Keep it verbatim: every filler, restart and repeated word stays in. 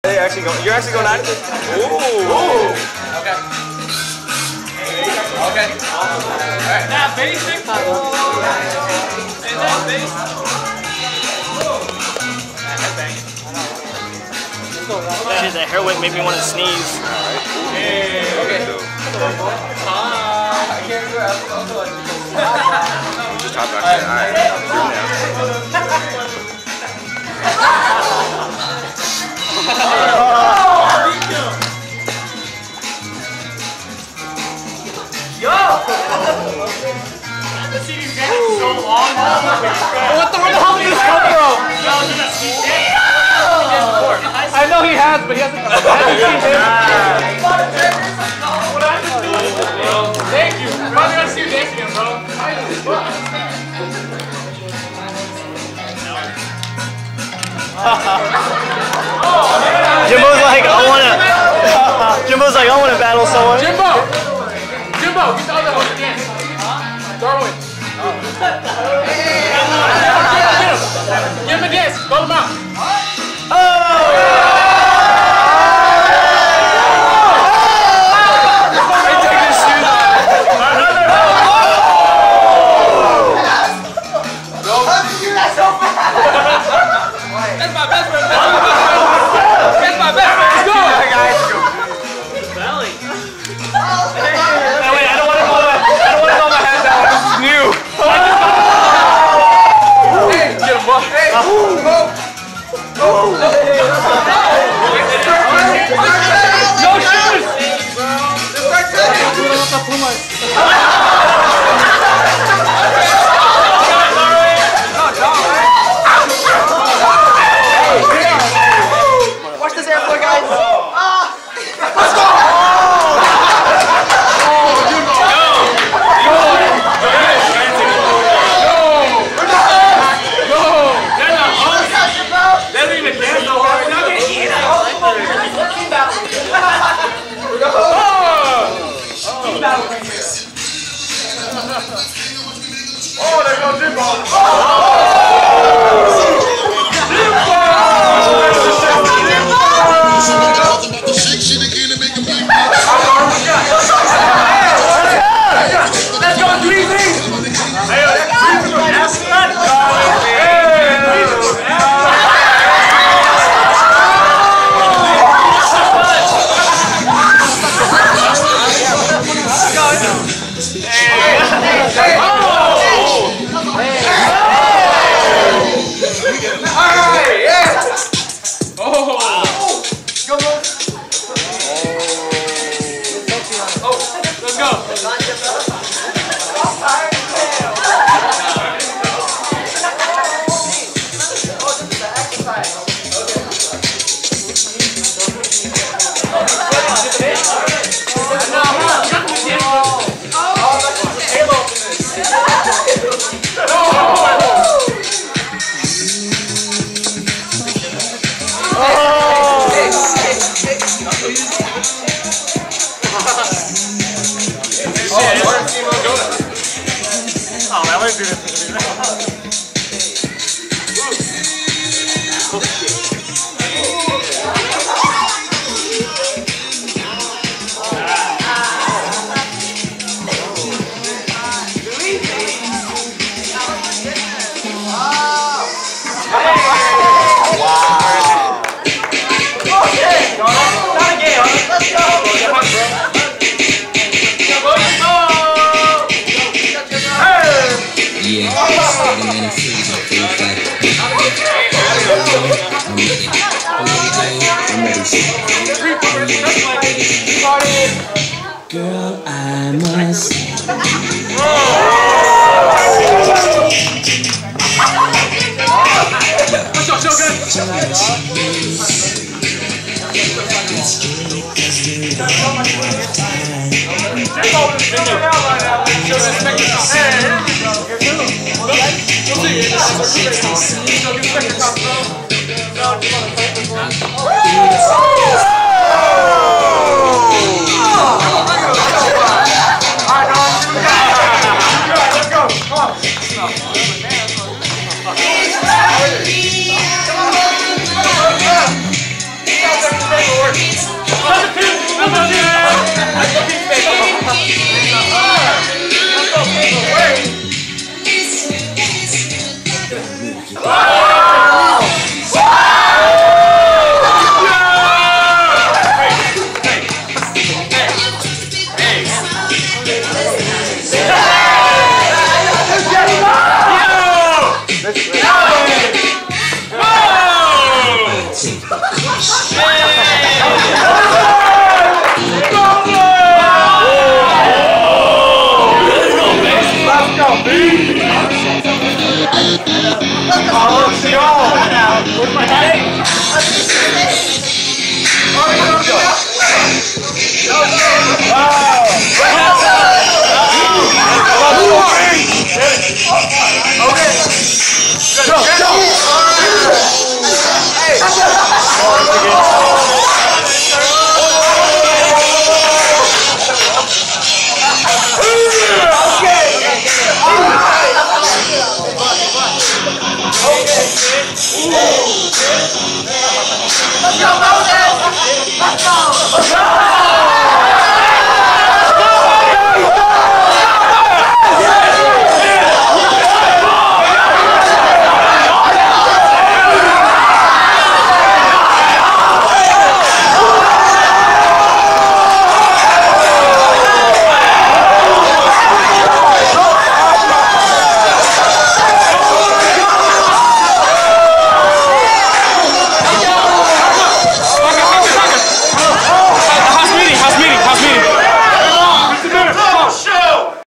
You're actually going. You're actually going at it. Ooh. Ooh. Okay. Okay. Alright. That basic. Is that basic? Shit, that hair whip made me want to sneeze. Alright. Yeah. Okay. I can't do it. Just top back there. Alright. Yo! The C D's getting so long. What the hell did this come from? I know he has, but he hasn't. I haven't seen him. Thank you. Probably gonna see you dancing again, bro. Jimbo's like, I wanna. Jimbo's like, I wanna battle someone. Jimbo! Jimbo, get the other one to dance. Darwin. Give him a dance. Blow him out. That's my best friend. That's my best friend. Let's go. Belly. No, wait, I don't want to hold my, I don't want to hold my hand down. This is new. Hey, get him up. Hey, go. Go. No shoes. Watch this airport, guys. Ah. Let's go. Oh, there goes Jimbo! Oh! Jimbo! Let's go, three V! Hey, that's not Oh, man, let's do this. Girl, I must. What's up, Shogun? Let's go. Where's my hat? Let's go, Moses! Let's go!